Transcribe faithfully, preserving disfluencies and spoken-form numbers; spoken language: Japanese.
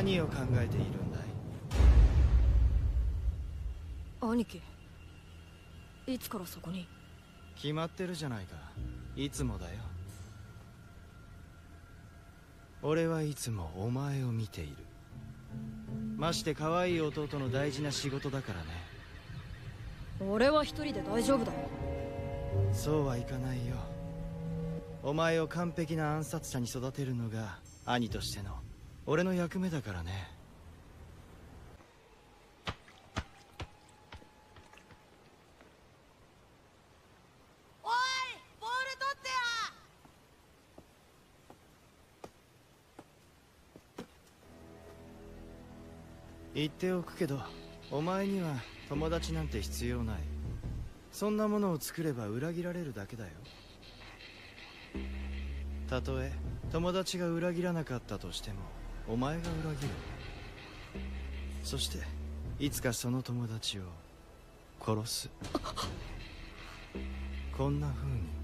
何を考えているんだい？ 兄貴、いつからそこに？ 決まってるじゃないか。いつもだよ。俺はいつもお前を見ている。まして可愛い弟の大事な仕事だからね。 俺は一人で大丈夫だよ。 そうはいかないよ。お前を完璧な暗殺者に育てるのが兄としての俺の役目だからね。 おい、ボール取ってよ。 言っておくけど、お前には友達なんて必要ない。そんなものを作れば裏切られるだけだよ。たとえ友達が裏切らなかったとしてもお前が裏切る。そしていつかその友達を殺す。こんな風に